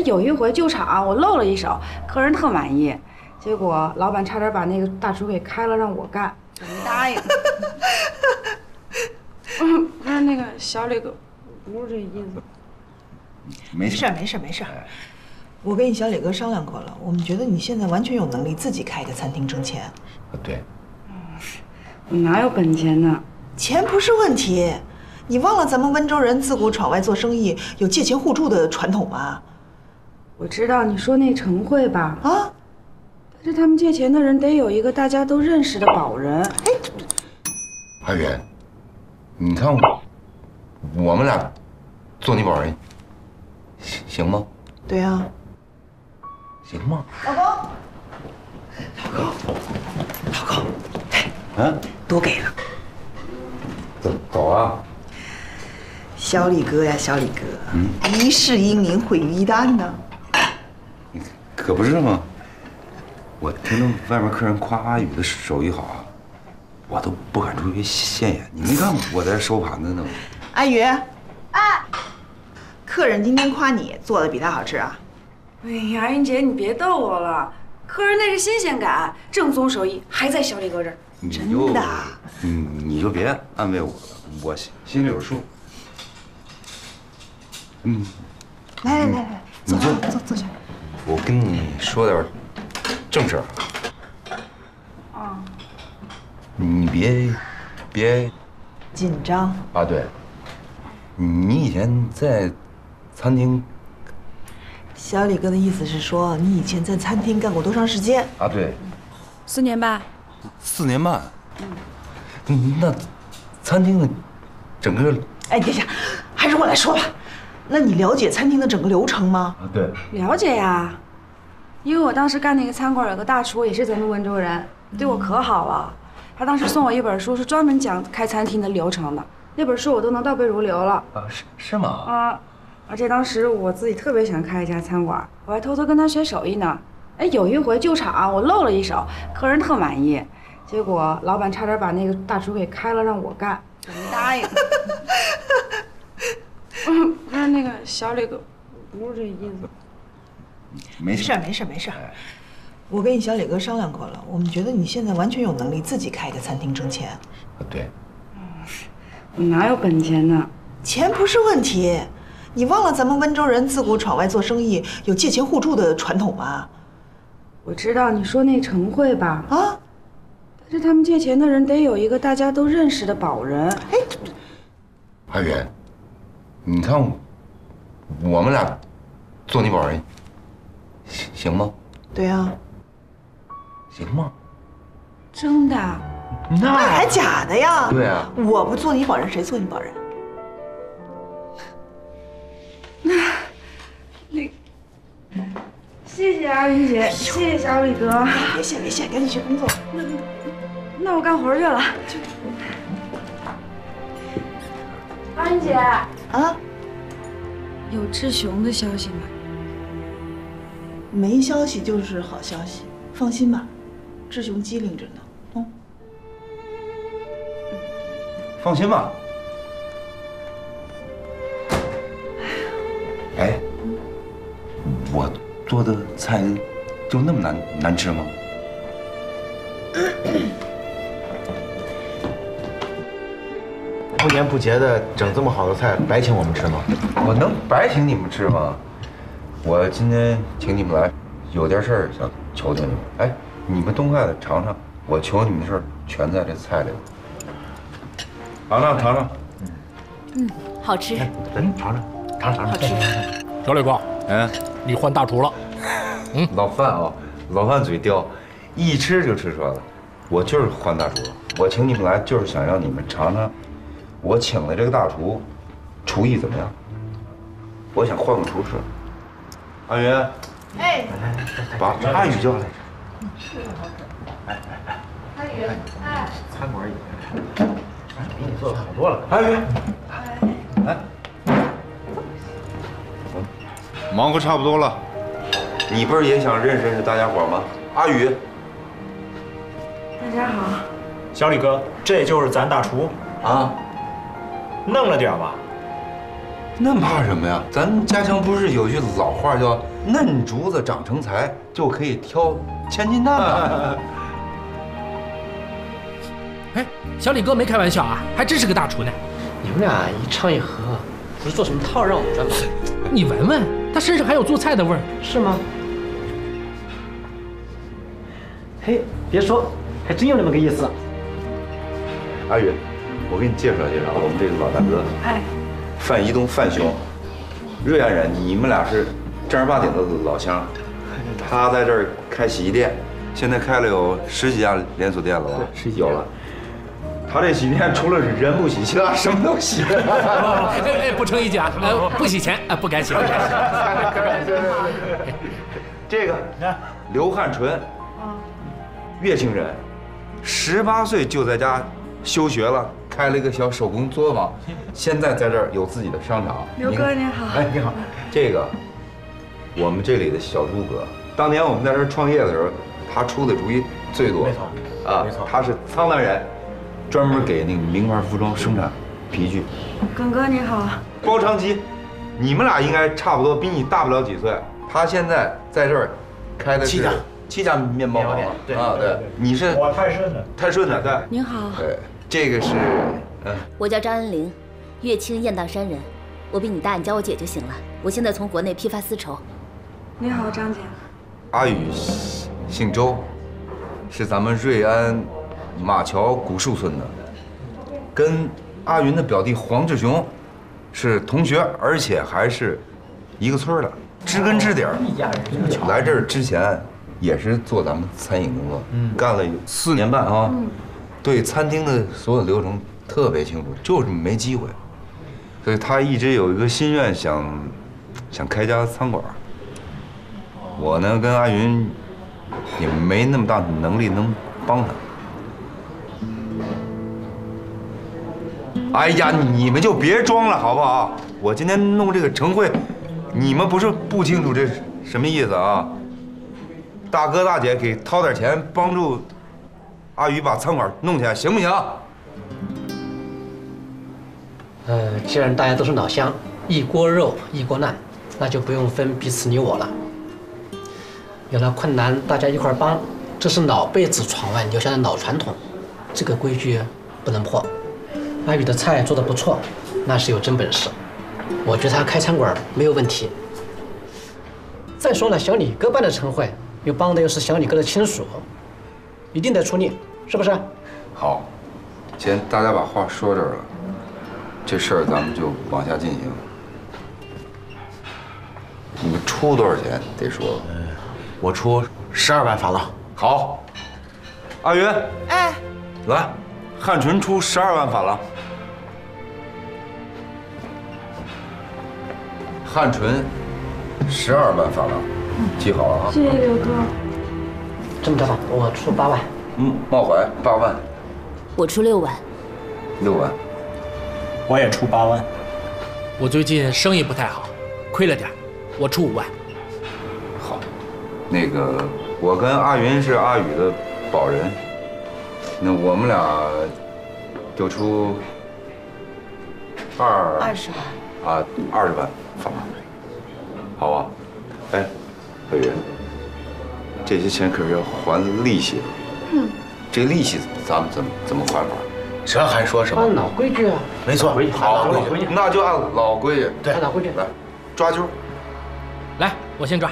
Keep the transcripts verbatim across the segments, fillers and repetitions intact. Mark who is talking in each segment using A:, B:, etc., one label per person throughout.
A: 有一回救场，我露了一手，客人特满意，结果老板差点把那个大厨给开了，让我干，我没答应。嗯，不是那个小李哥，不是这意思。
B: 没事没事没事，我跟你小李哥商量过了，我们觉得你现在完全有能力自己开一个餐厅挣钱。
C: 对。
A: 我哪有本钱呢？
B: 钱不是问题，你忘了咱们温州人自古闯外做生意有借钱互助的传统吗？
A: 我知道你说那程汇吧？
B: 啊，
A: 但是他们借钱的人得有一个大家都认识的保人。哎，
C: 阿云，你看我，我们俩做你保人，行行吗？
B: 对呀。
C: 行吗？
B: 老公，老公，老公，哎，
C: 啊，
B: 多给了。
C: 走走啊！
B: 小李哥呀，小李哥，嗯，一世英名毁于一旦呢。
C: 可不是吗？我听着外面客人夸阿宇的手艺好啊，我都不敢出去现眼。你没看我在这收盘子呢吗？
B: 阿宇，哎，客人今天夸你做的比他好吃啊。
A: 哎呀，云姐，你别逗我了，客人那是新鲜感，正宗手艺还在小李哥这儿。
B: 真的？
C: 你你就别安慰我了，我心心里有数。嗯，
B: 来来来来，坐坐坐坐下。
C: 我跟你说点正事儿。
A: 啊。
C: 你别别
B: 紧张
C: 啊！对，你以前在餐厅。
B: 小李哥的意思是说，你以前在餐厅干过多长时间？
C: 啊，对，
A: 四年半。
C: 四年半。嗯，那餐厅的整个……
B: 哎，等一下，还是我来说吧。那你了解餐厅的整个流程吗？
C: 啊，对，
A: 了解呀。因为我当时干那个餐馆，有个大厨也是咱们温州人，对我可好了。他当时送我一本书，是专门讲开餐厅的流程的。那本书我都能倒背如流了。
C: 啊，是是吗？
A: 啊，而且当时我自己特别想开一家餐馆，我还偷偷跟他学手艺呢。哎，有一回救场，我露了一手，客人特满意，结果老板差点把那个大厨给开了，让我干，我没答应。嗯，不是那个小李哥，不是这意思。
C: 没
B: 事没事没事，我跟你小李哥商量过了，我们觉得你现在完全有能力自己开一个餐厅挣钱。
C: 对。
A: 我哪有本钱呢？
B: 钱不是问题，你忘了咱们温州人自古闯外做生意有借钱互助的传统吗？
A: 我知道你说那程汇吧？
B: 啊，
A: 但是他们借钱的人得有一个大家都认识的保人。哎，
C: 阿云，你看我，我们俩做你保人，行行吗？
B: 对呀。
C: 行吗？
A: 真的？
B: 那还假的呀？
C: 对啊。
B: 我不做你保人，谁做你保人？
A: 那，那，谢谢阿云姐，谢谢小李哥。
B: 别谢别谢，赶紧去工作。
A: 那那我干活去了。阿云姐。
B: 啊？
A: 有志雄的消息吗？
B: 没消息就是好消息，放心吧，志雄机灵着呢。嗯。
C: 放心吧。哎，我做的菜就那么难难吃吗？
D: 不年不节的整这么好的菜，白请我们吃吗？
C: 我能白请你们吃吗？我今天请你们来，有件事儿想求求你们。哎，你们东海的尝尝，我求你们的事儿全在这菜里了。尝尝尝尝。
E: 嗯，好吃。
D: 嗯，尝尝，尝尝，
E: 好吃。
F: 小李哥，
C: 嗯，
F: 你换大厨了。
C: 嗯，老范啊，老范嘴刁，一吃就吃出来了。我就是换大厨了，我请你们来就是想让你们尝尝，我请的这个大厨，厨艺怎么样？我想换个厨师。阿云，
B: 哎，
C: 把阿宇叫来。
D: 哎哎哎，
B: 阿宇，哎，
D: 餐馆也比你做的好多了。
C: 阿宇，来，忙活差不多了，你不是也想认识认识大家伙吗？阿宇，
A: 大家好。
G: 小李哥，这就是咱大厨
C: 啊，
G: 弄了点吧？
C: 那怕什么呀？咱家乡不是有句老话叫嫩竹子长成材，就可以挑千斤担了。
F: 哎，小李哥没开玩笑啊，还真是个大厨呢。
H: 你们俩一唱一和，不是做什么套让我们赚吗？
F: 你闻闻，他身上还有做菜的味儿，
H: 是吗？嘿，别说，还真有那么个意思。
C: 阿宇，我给你介绍介绍我们这个老大哥，
A: 哎，
C: 范一东范兄，瑞安人，你们俩是正儿八经的老乡。他在这儿开洗衣店，现在开了有十几家连锁店了吧？
H: 十几
C: 有了。他这洗衣店除了人不洗，其他什么都洗。
F: 哎哎，不成一家，呃，不洗钱啊，不敢洗，不敢洗。
C: 这个刘汉纯，乐清人，十八岁就在家休学了，开了一个小手工作坊，现在在这儿有自己的商场。
A: 刘哥您好。
C: 哎，你好。这个我们这里的小朱哥，当年我们在这儿创业的时候，他出的主意最多。
G: 没错，
C: 啊，
G: 没错，
C: 他是苍南人，专门给那个名牌服装生产皮具。
A: 耿哥你好。
C: 包长吉，你们俩应该差不多，比你大不了几岁。他现在在这儿开的是
D: 七家
C: 七家面包房。
D: 对
C: 啊，对，你是
G: 我泰顺的，
C: 泰顺的，对。
A: 您好。
C: 对，这个是，嗯，
E: 我叫张恩玲，乐清雁荡山人。我比你大，你叫我姐就行了。我现在从国内批发丝绸。
A: 你好，张姐。
C: 阿宇姓周，是咱们瑞安马桥古树村的，跟阿云的表弟黄志雄是同学，而且还是一个村的，知根知底儿。
H: 一家人。
C: 来这儿之前也是做咱们餐饮工作，干了有四年半啊，对餐厅的所有流程特别清楚，就是没机会，所以他一直有一个心愿，想想开家餐馆。我呢跟阿云也没那么大的能力能帮他。哎呀，你们就别装了好不好？我今天弄这个晨会，你们不是不清楚这什么意思啊？大哥大姐给掏点钱帮助阿宇把餐馆弄起来，行不行？
H: 呃，既然大家都是老乡，一锅肉一锅烂，那就不用分彼此你我了。有了困难大家一块帮，这是老辈子闯外留下的老传统，这个规矩不能破。阿宇的菜做得不错，那是有真本事，我觉得他开餐馆没有问题。再说了，小李哥办的晨会，又帮的又是小李哥的亲属，一定得出力，是不是？
C: 好，既然大家把话说这儿了，这事儿咱们就往下进行。你们出多少钱得说。
D: 我出十二万法郎。
C: 好，阿云，
B: 哎，
C: 来，汉纯出十二万法郎。汉纯，十二万法郎，记好了啊。
A: 谢谢刘哥。
H: 这么着吧，我出八万。
C: 嗯，茂怀八万，
E: 我出六万。
C: 六万。
G: 我也出八万。
F: 我最近生意不太好，亏了点，我出五万。
C: 好，那个我跟阿云是阿宇的保人，那我们俩就出二
B: 二十万。
C: 啊，二十万法郎，好吧？哎，阿宇，这些钱可是要还利息的。嗯，这利息咱们怎么怎么还法？
D: 这还说什么？
H: 按老规矩啊。
D: 没错，
C: 好
D: 规矩。
C: 那就按老规矩。
D: 对，
H: 按老规矩。
C: 来，抓阄。
F: 来，我先抓。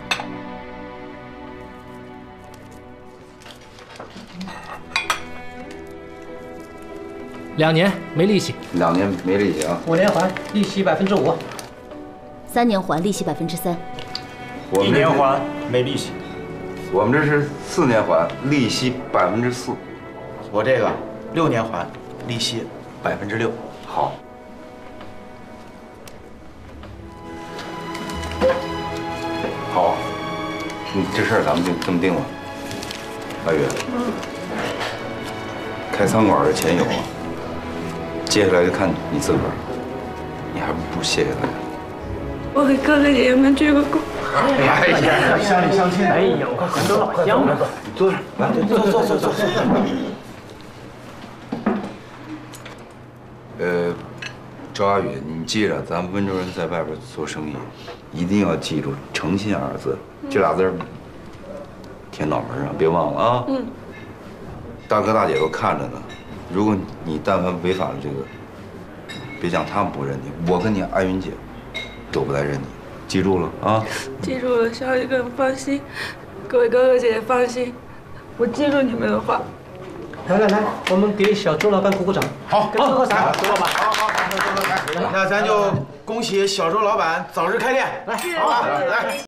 F: 两年没利息。
C: 两年没利息啊。
H: 五年还，利息百分之五。
E: 三年还，利息百分之三。
C: 我们
G: 一年还没利息。
C: 我们这是四年还，利息百分之四。
D: 我这个六年还，利息百分之六。
C: 好。好，嗯，这事儿咱们就这么定了。阿宇，开餐馆的钱有了，接下来就看你自个儿，你还不谢谢大家？
A: 我给哥哥姐姐们鞠个躬。
C: 哎呀，
H: 乡里乡亲，哎呦，很多老乡嘛。
C: 坐着，来，坐坐坐坐坐。呃， 赵阿宇，你记着，咱温州人在外边做生意，一定要记住“诚信”二字，这俩字儿贴脑门上，别忘了啊。嗯。大哥大姐都看着呢，如果你但凡违反了这个，别讲他们不认你，我跟你艾云姐都不带认你，记住了啊。
A: 记住了，小雨哥放心，各位哥哥姐姐放心，我记住你们的话。
H: 来来来，我们给小周老板鼓鼓掌。
D: 好，
H: 跟周老板，
D: 周老板，好好好，周老板，那咱就恭喜小周老板早日开店。
H: 来，
D: 好吧，来。